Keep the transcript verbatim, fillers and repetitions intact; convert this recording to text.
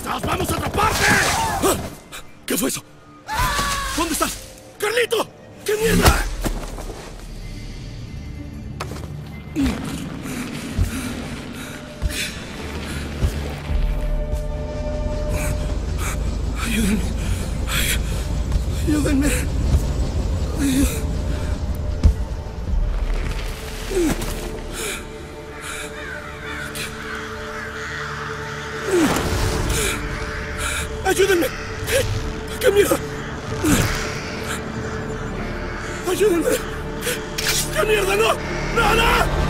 ¡Nos vamos a otra parte! Ah, ¿qué fue eso? ¿Dónde estás? ¡Carlito! ¡Qué mierda! Ayúdenme. Ayúdenme. Ayúdenme. ¿Qué mierda? Ayúdenme. ¿Qué mierda? No. No, no.